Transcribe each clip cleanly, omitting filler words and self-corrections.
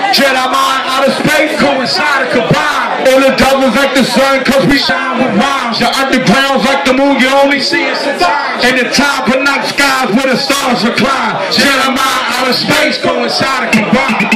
Jedi mind, outer space, coincide and combine. All the devils like the sun, cause we shine with rhymes. Your underground's like the moon, you only see it sometimes. In the top of night skies where the stars recline. Jedi mind, outer space, coincide and combine.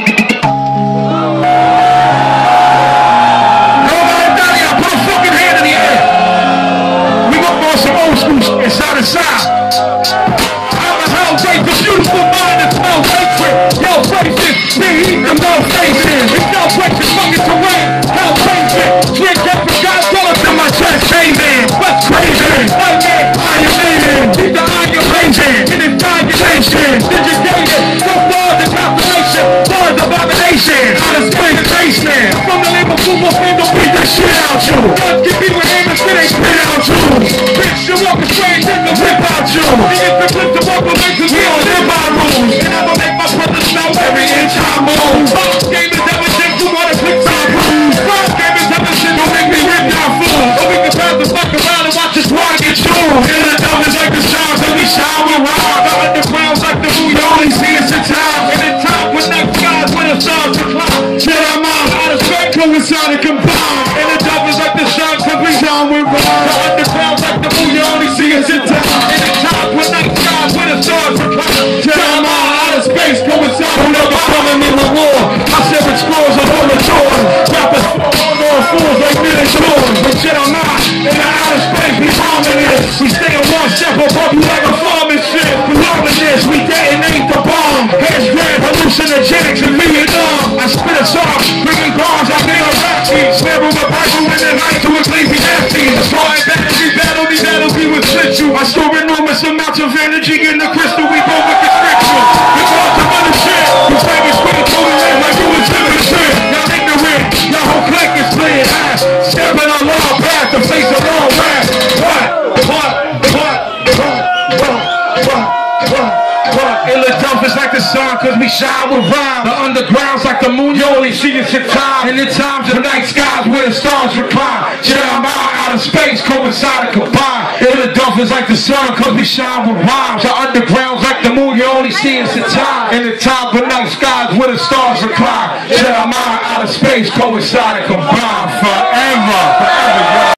Inside and side. I'm a hell great, the beautiful mind that smells hatred. Yo, faces, big heat, the no faces. It's no breaking fucking terrain. Hell crazy. Drink every God's dollars in my chest, caving. What's crazy? Nightmare, I am leaving. Keep the iron blazing. In this triangulation. Digitated. So far the calculation. Far the abomination. Out of space basement. From the label football fame, don't beat that shit out you. Guns give me with aim and shit ain't spit out you. Bitch, you walking straight in the whip out you. Niggas been flipped the walk away cause we don't live by rules. And I'ma make my brother smell every inch I move. Boss game is everything, who wanna click my rules. Boss game is everything, don't make me rip down food. So we can pass the fuck around and watch this squad get chewed. And the devils like the stars and we shine with rhymes. The underground's like the moon, you only see us in time. And in time with night skies when the stars recline. Jedi mind, out of space, coincide and combine. And the devils like the sun cause we shine with rhymes. The underground's like the moon, you only see us in time. And in time with night skies when the stars recline. Jedi mind, out of space, coincide. Don't ever coming in the war. I said it scrolls up on the doors. Rappers on all fools like million doors. But Jedi mind, in the outer space, we bombing this. We stay on one step above you like a farming shit. We loving this, we detonate the bomb. Heads red, hallucinogenics and me and I spit a song, bringing bombs out there on rap sheets. Swear on my Bible in the night to Ecclesiastes. That's why battle me with split you. I store enormous amounts of energy in the crystal. We go with constrict you. We go to other shit. You take it straight to the end like you was living shit. Y'all ignorant, your whole clique is playing ass. Stepping on long path to face a long rap. Philadelphia's like the sun cause we shine with rhyme. The underground's like the moon, you only see us in time. And in times of night skies where the stars recline. Jedi mind, out of space, coincide and combine. Philadelphia's like the sun cause we shine with rhymes. The underground's like the moon, you only see us in time. And in times of night skies where the stars recline. Jedi mind, out of space, coincide and combine. Forever, forever.